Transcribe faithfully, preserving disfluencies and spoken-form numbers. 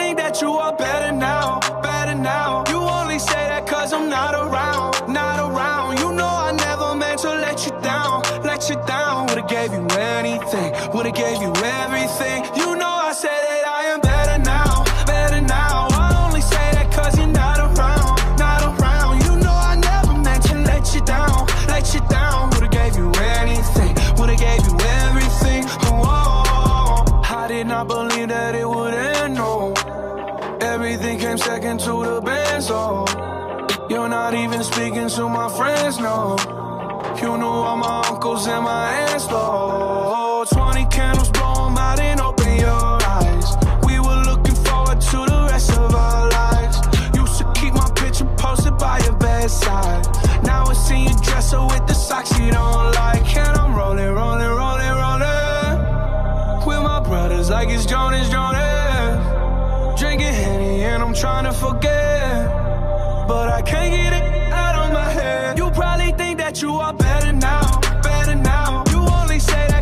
think that you are better now, better now. You only say that cause I'm not around, not around. You know I never meant to let you down, let you down. Would've gave you anything, would've gave you everything. You know I said that I am better now, better now. I only say that cause you're not around, not around. You know I never meant to let you down, let you down. Would've gave you anything, would've gave you everything. Whoa, I did not believe that it would end, no. Everything came second to the band, so you're not even speaking to my friends, no. You knew all my uncles and my aunts, though. Twenty candles, blow 'em out and open your eyes. We were looking forward to the rest of our lives. Used to keep my picture posted by your bedside. Now I see you dresser with the socks you don't like. And I'm rolling, rolling, rolling, rolling with my brothers like it's Jonas, Jonas. Drinking Henny and I'm trying to forget, but I can't get it out of my head. You probably think that you are better now, better now. You only say